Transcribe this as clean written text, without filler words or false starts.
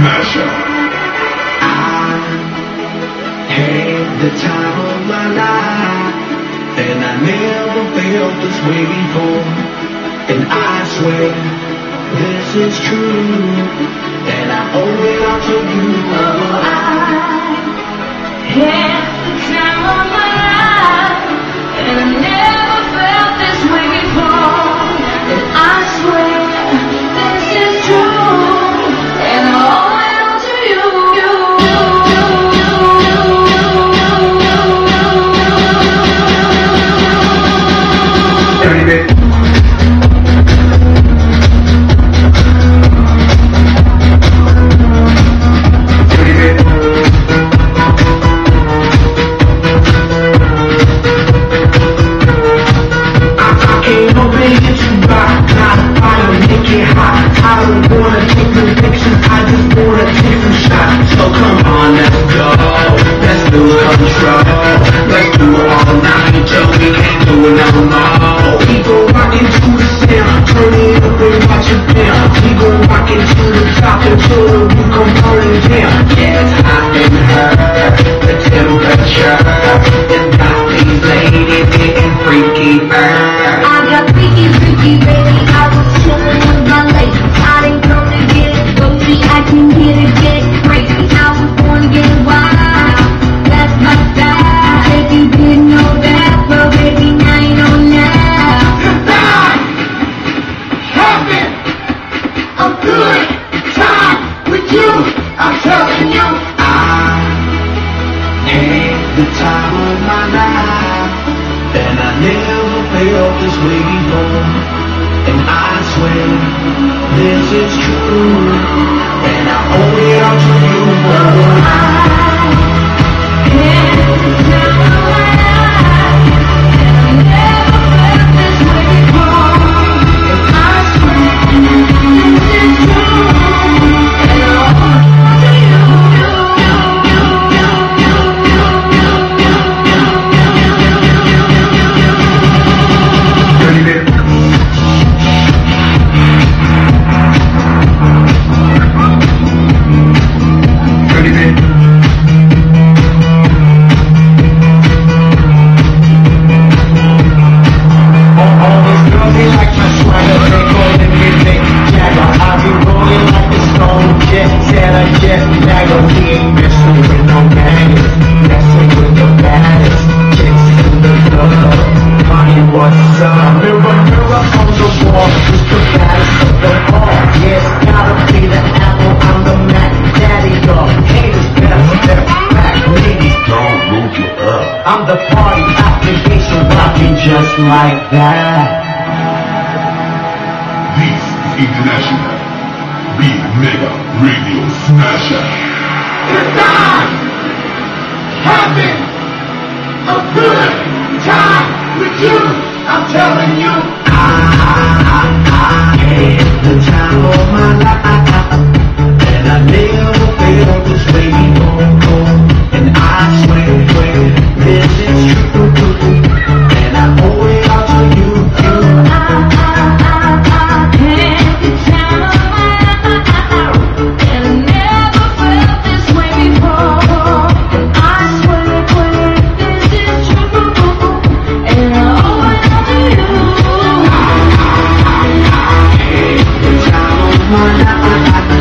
Smasher. I had the time of my life, and I never felt this way before. And I swear this is true, and I owe it all to you. Oh, I had the time of my life, and I never felt this way before. And I swear this is true, and I owe it all to you. Dirty bit. I'm the party application rocking just like that. This is International Big Mega Radio Smasher. It's time having a good time with you. I'm telling you. I had the time of my life, and I never felt this way before. And I swear this is true, and I owe it all to you. I had the time of my life, and I never felt this way before. And I swear this is true, and I owe it all to you. I had the time of my life.